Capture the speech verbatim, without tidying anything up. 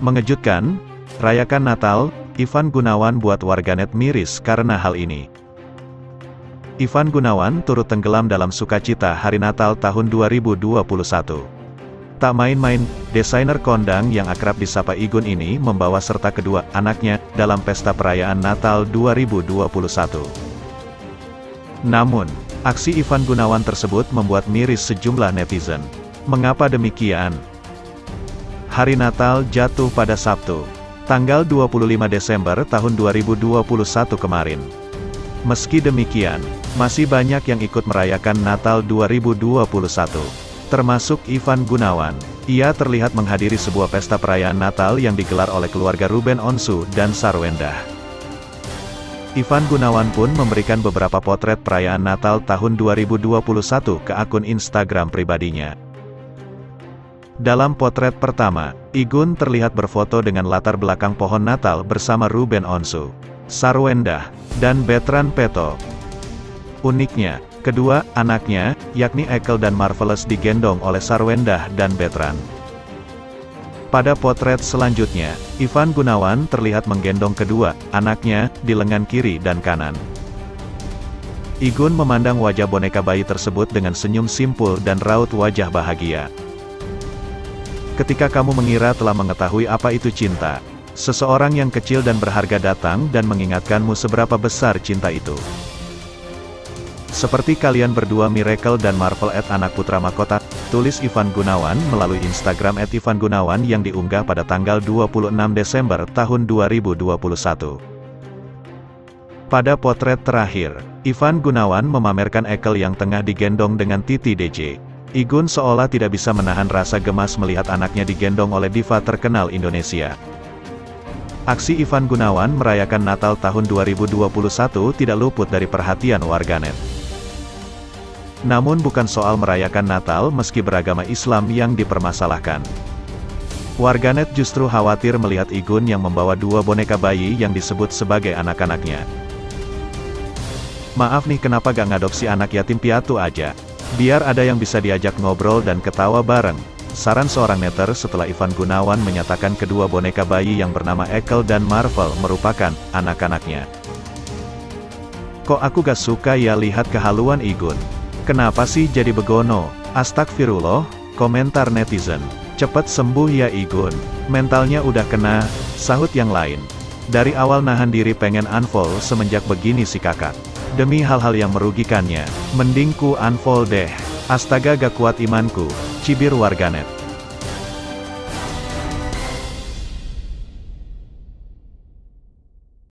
Mengejutkan, rayakan Natal, Ivan Gunawan buat warganet miris karena hal ini. Ivan Gunawan turut tenggelam dalam sukacita hari Natal tahun dua ribu dua puluh satu. Tak main-main, desainer kondang yang akrab disapa Igun ini membawa serta kedua anaknya dalam pesta perayaan Natal dua ribu dua puluh satu. Namun, aksi Ivan Gunawan tersebut membuat miris sejumlah netizen. Mengapa demikian? Hari Natal jatuh pada Sabtu, tanggal dua puluh lima Desember tahun dua ribu dua puluh satu kemarin. Meski demikian, masih banyak yang ikut merayakan Natal dua ribu dua puluh satu. Termasuk Ivan Gunawan. Ia terlihat menghadiri sebuah pesta perayaan Natal yang digelar oleh keluarga Ruben Onsu dan Sarwendah. Ivan Gunawan pun memberikan beberapa potret perayaan Natal tahun dua ribu dua puluh satu ke akun Instagram pribadinya. Dalam potret pertama, Igun terlihat berfoto dengan latar belakang pohon Natal bersama Ruben Onsu, Sarwendah, dan Bertrand Peto. Uniknya, kedua anaknya, yakni Ekel dan Marvelous digendong oleh Sarwendah dan Bertrand. Pada potret selanjutnya, Ivan Gunawan terlihat menggendong kedua anaknya di lengan kiri dan kanan. Igun memandang wajah boneka bayi tersebut dengan senyum simpul dan raut wajah bahagia. Ketika kamu mengira telah mengetahui apa itu cinta, seseorang yang kecil dan berharga datang dan mengingatkanmu seberapa besar cinta itu. Seperti kalian berdua Miracle dan Marvel at anak putra mahkota, tulis Ivan Gunawan melalui Instagram at Ivan Gunawan yang diunggah pada tanggal dua puluh enam Desember tahun dua ribu dua puluh satu. Pada potret terakhir, Ivan Gunawan memamerkan Ekel yang tengah digendong dengan Titi D J. Igun seolah tidak bisa menahan rasa gemas melihat anaknya digendong oleh diva terkenal Indonesia. Aksi Ivan Gunawan merayakan Natal tahun dua ribu dua puluh satu tidak luput dari perhatian warganet. Namun bukan soal merayakan Natal meski beragama Islam yang dipermasalahkan. Warganet justru khawatir melihat Igun yang membawa dua boneka bayi yang disebut sebagai anak-anaknya. Maaf nih, kenapa gak ngadopsi anak yatim piatu aja? Biar ada yang bisa diajak ngobrol dan ketawa bareng. Saran seorang netter setelah Ivan Gunawan menyatakan kedua boneka bayi yang bernama Ekel dan Marvel merupakan anak-anaknya. Kok aku gak suka ya lihat kehaluan Igun? Kenapa sih jadi begono? Astagfirullah, komentar netizen. Cepet sembuh ya Igun, mentalnya udah kena, sahut yang lain. Dari awal nahan diri pengen unfollow semenjak begini si kakak. Demi hal-hal yang merugikannya, mending ku unfollow deh. Astaga gak kuat imanku, cibir warganet.